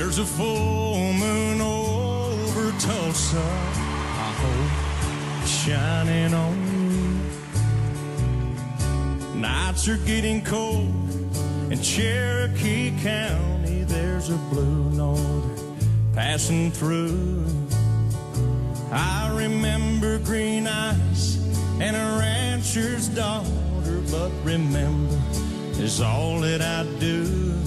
There's a full moon over Tulsa, I hope, shining on you. Nights are getting cold in Cherokee County. There's a blue norther passing through. I remember green eyes and a rancher's daughter, but remember is all that I do.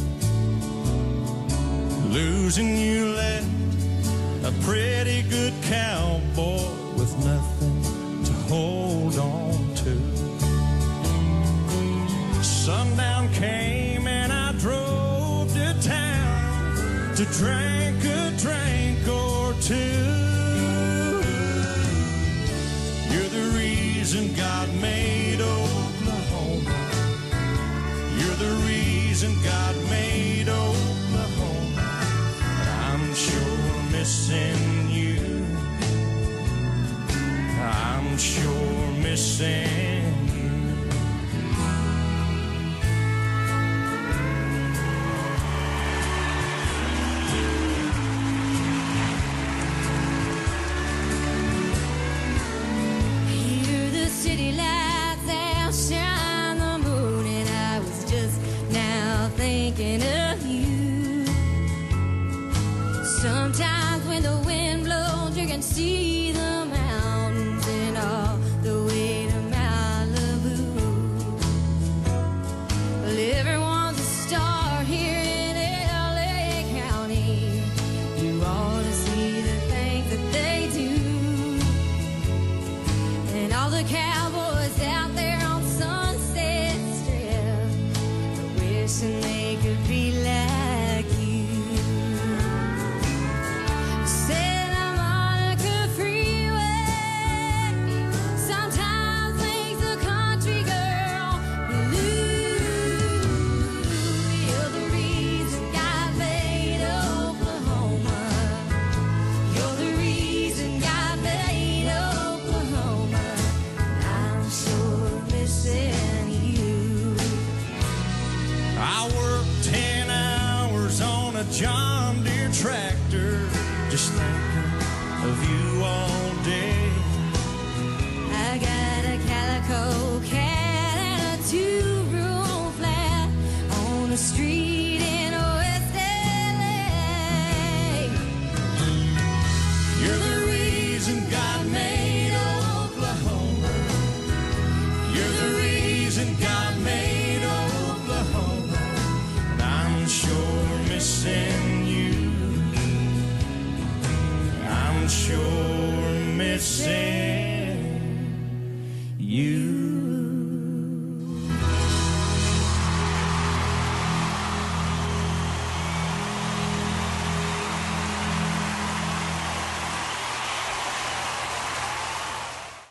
Losing you left a pretty good cowboy with nothing to hold on to. Sundown came and I drove to town to drink a drink or two. You're the reason God made Oklahoma. You're the reason God made Oklahoma. And I'm sure missing you. I'm sure missing you. Hear the city lights outshine the moon, and I was just now thinking of you. Sometimes when the wind blows, you can see the mountains and all the way to Malibu. Well, everyone's a star here in LA County. You ought to see the things that they do. And all the cowboys out there on Sunset Strip are wishing they could be like you. Santa Monica Freeway sometimes makes a country girl blue. You're the reason God made Oklahoma. You're the reason God made Oklahoma. I'm sure missing you. I worked 10 hours on a John Deere tractor, just thinking of you all day. I got a calico cat and a two-room flat on a street in West LA. You're the reason God made Oklahoma. You're the reason God made Oklahoma. And I'm sure missing you. I'm sure missing